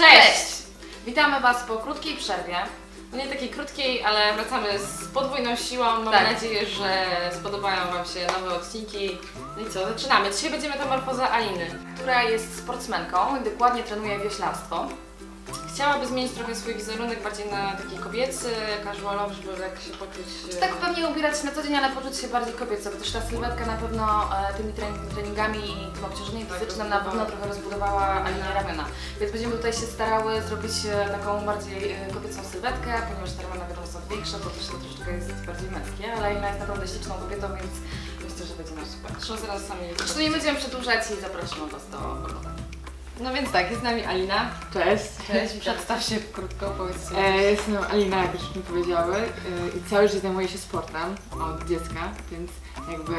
Cześć! Witamy Was po krótkiej przerwie. No nie takiej krótkiej, ale wracamy z podwójną siłą. Mam nadzieję, że spodobają Wam się nowe odcinki. No i co, zaczynamy. Dzisiaj będzie metamorfoza Aliny, która jest sportsmenką i dokładnie trenuje wioślarstwo. Chciałaby zmienić trochę swój wizerunek bardziej na taki kobiecy, casualowy, żeby tak się poczuć... Tak pewnie ubierać się na co dzień, ale poczuć się bardziej kobieco, gdyż ta sylwetka na pewno tymi treningami i tym obciążeniem fizycznym na pewno trochę rozbudowała Alinie ramiona. Więc będziemy tutaj się starały zrobić taką bardziej kobiecą sylwetkę, ponieważ te ramiona wiadomo są większe, to też to troszeczkę jest bardziej męskie, ale Alina jest naprawdę śliczną kobietą, więc myślę, że będzie nam super. Zresztą zaraz sami... Zresztą nie będziemy przedłużać i zapraszam Was do oglądania. No więc tak, jest z nami Alina. Cześć. Cześć, przedstaw się krótko, powiedz sobie. Jestem Alina, jak już mi powiedziały, i cały życie zajmuję się sportem od dziecka, więc jakby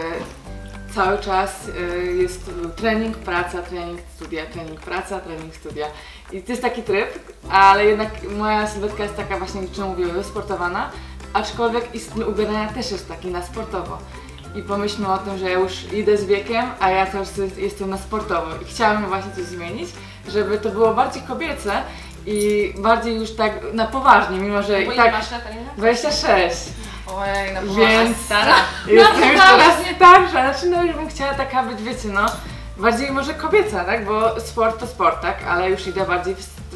cały czas jest trening, praca, trening, studia, trening, praca, trening, studia. I to jest taki tryb, ale jednak moja sylwetka jest taka właśnie, czemu mówię, wysportowana, aczkolwiek i styl ubierania też jest taki na sportowo. I pomyślmy o tym, że ja już idę z wiekiem, a ja cały czas jestem na sportowo i chciałabym właśnie coś zmienić, żeby to było bardziej kobiece i bardziej już tak na poważnie, mimo że Bo i tak... masz lat, Alina? 26. Ojej, no Więc stara. jestem już teraz starsza, znaczy no już bym chciała taka być, wiecie, no bardziej może kobieca, tak, bo sport to sport, tak, ale już idę bardziej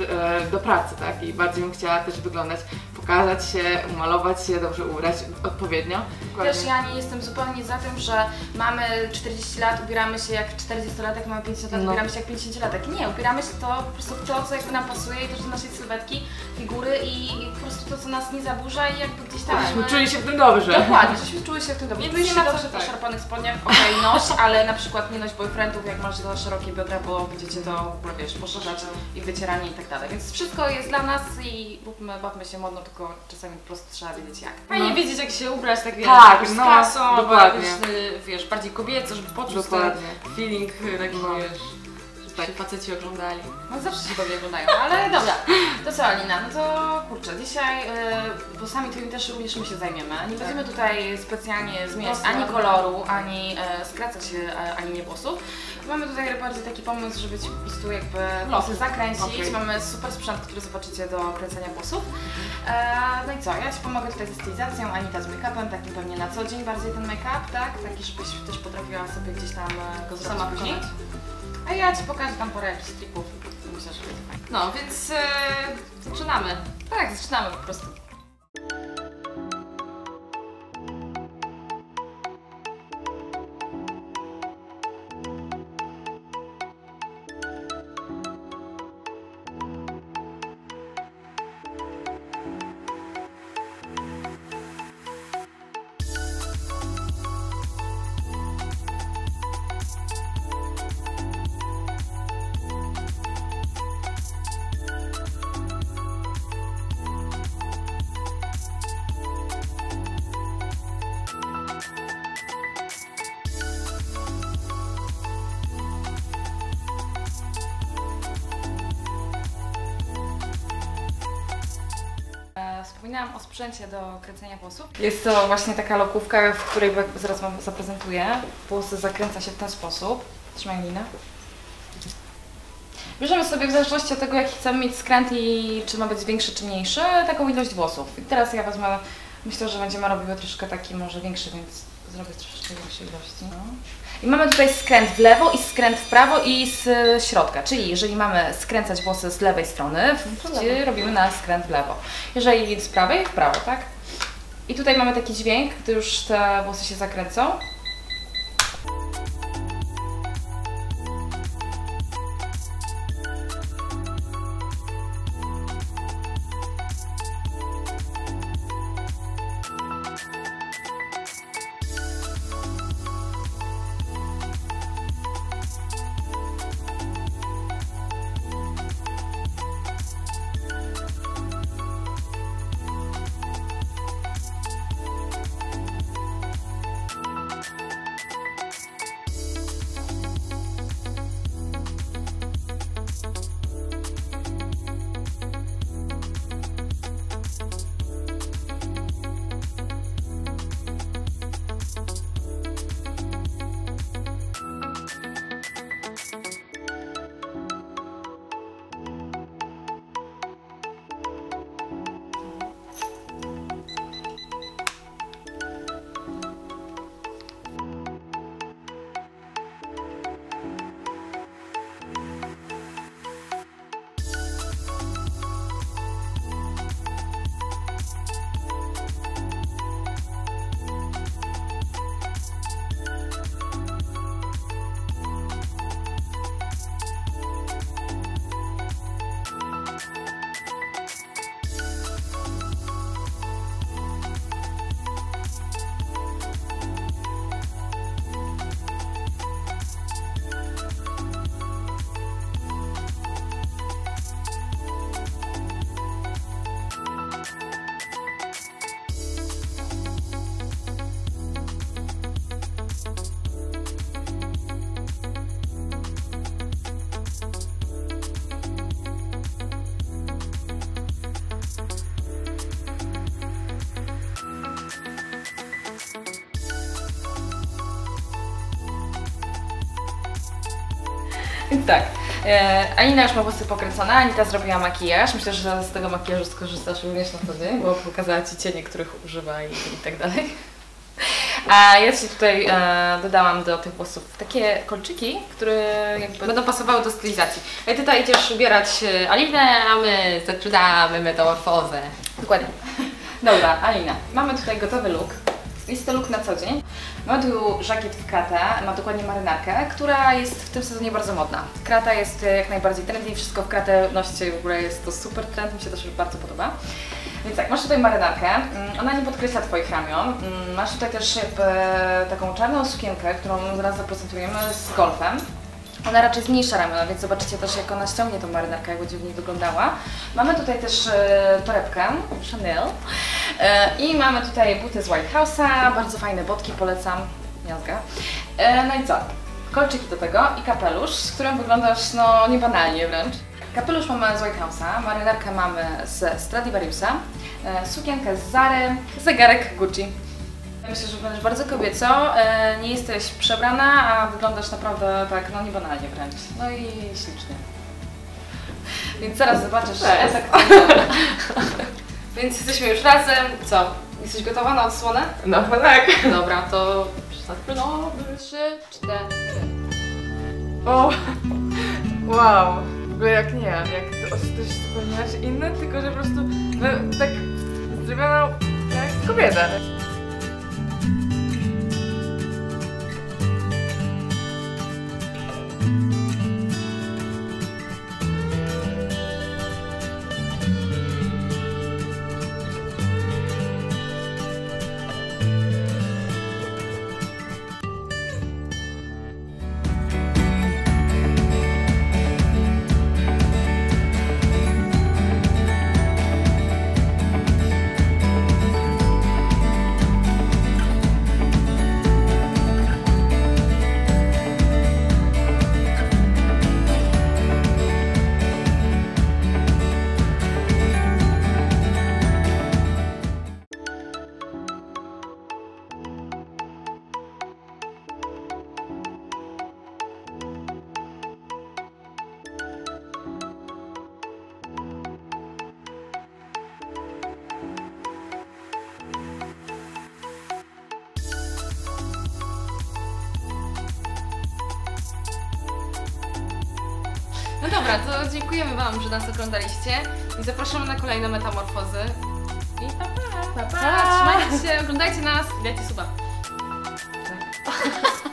do pracy, tak, i bardziej bym chciała też wyglądać, pokazać się, umalować się, dobrze ubrać odpowiednio. Też ja nie jestem zupełnie za tym, że mamy 40 lat, ubieramy się jak 40-latek, mamy 50 lat, ubieramy się jak 50-latek. Nie, ubieramy się to po prostu w to, co jakby nam pasuje i też do naszej sylwetki, figury i po prostu to, co nas nie zaburza i jakby gdzieś tam... Żebyśmy czuli się w tym dobrze. Dokładnie, żebyśmy czuły się w tym dobrze. Nie czujesz się dobrze w szarpanych spodniach, okej, noś, ale na przykład nie noś boyfriendów, jak masz za szerokie biodra, bo będziecie to w ogóle, wiesz, poszerzać i wycieranie i tak dalej. Więc wszystko jest dla nas i bawmy się modno, tylko czasami po prostu trzeba wiedzieć jak. Fajnie wiedzieć, jak się ubrać, tak wiesz, tak, z klasą, dokładnie. Wiesz, bardziej kobieco, żeby poczuć dokładnie. ten feeling taki, wiesz, żeby tak faceci oglądali. No zawsze się pewnie oglądają, ale dobra. To co, Alina, no to kurczę, dzisiaj włosami twoimi też również my się zajmiemy. Nie będziemy tutaj specjalnie zmieniać ani koloru, ani skracać Alinie włosów. Mamy tutaj bardziej taki pomysł, żeby Ci po prostu jakby włosy zakręcić. Okay. Mamy super sprzęt, który zobaczycie do kręcenia włosów. No i co, ja Ci pomogę tutaj ze stylizacją, Anita z make-upem, takim pewnie na co dzień bardziej ten make-up, tak? Taki, żebyś też potrafiła sobie gdzieś tam go sama później. A ja Ci pokażę tam parę jakichś trików. Myślę, że będzie fajnie. No, więc zaczynamy. Tak, zaczynamy po prostu. Wspominałam o sprzęcie do kręcenia włosów. Jest to właśnie taka lokówka, w której zaraz Wam zaprezentuję. Włosy zakręca się w ten sposób. Trzymaj linę. Bierzemy sobie w zależności od tego, jaki chcemy mieć skręt i czy ma być większy czy mniejszy, taką ilość włosów. I teraz ja wezmę, myślę, że będziemy robiły troszkę taki może większy, więc zrobię troszeczkę większej ilości. No. I mamy tutaj skręt w lewo i skręt w prawo i z środka, czyli jeżeli mamy skręcać włosy z lewej strony, robimy na skręt w lewo. Jeżeli z prawej, w prawo, tak? I tutaj mamy taki dźwięk, gdy już te włosy się zakręcą. Więc tak, Alina już ma włosy pokręcone, Anita zrobiła makijaż. Myślę, że z tego makijażu skorzystasz również na co dzień, bo pokazała Ci cienie, których używa i tak dalej. A ja Ci tutaj dodałam do tych włosów takie kolczyki, które jakby będą pasowały do stylizacji. I tutaj idziesz ubierać Alinę, a my zaczynamy metamorfozę. Dokładnie. Dobra, Alina, mamy tutaj gotowy look. Jest to look na co dzień. Mamy tu żakiet w kratę, ma dokładnie marynarkę, która jest w tym sezonie bardzo modna. Krata jest jak najbardziej trendy i wszystko w kratę noście, w ogóle jest to super trend, mi się też bardzo podoba. Więc tak, masz tutaj marynarkę, ona nie podkreśla Twoich ramion. Masz tutaj też taką czarną sukienkę, którą zaraz zaprezentujemy z golfem. Ona raczej zmniejsza ramiona, więc zobaczycie też, jak ona ściągnie tą marynarkę, jak będzie w niej wyglądała. Mamy tutaj też torebkę Chanel i mamy tutaj buty z White House'a, bardzo fajne botki, polecam, miazga. No i co? Kolczyki do tego i kapelusz, z którym wyglądasz no niebanalnie wręcz. Kapelusz mamy z White House'a, marynarkę mamy z Stradivariusa, sukienkę z Zary, zegarek Gucci. Myślę, że będziesz bardzo kobieco, nie jesteś przebrana, a wyglądasz naprawdę tak, no niebanalnie wręcz. No i ślicznie. Więc zaraz zobaczysz efekt. Więc jesteśmy już razem. Co? Jesteś gotowa na odsłonę? No chyba tak. Dobra, to zaczynamy. 3, 4. O, wow. W ogóle jak nie, jak to coś zupełnie inne, tylko że po prostu no, tak zrobiono jak kobieta. No dobra, to dziękujemy Wam, że nas oglądaliście i zapraszamy na kolejne metamorfozy. I pa pa! Pa, pa. Trzymajcie się, oglądajcie nas i dajcie suba. Tak.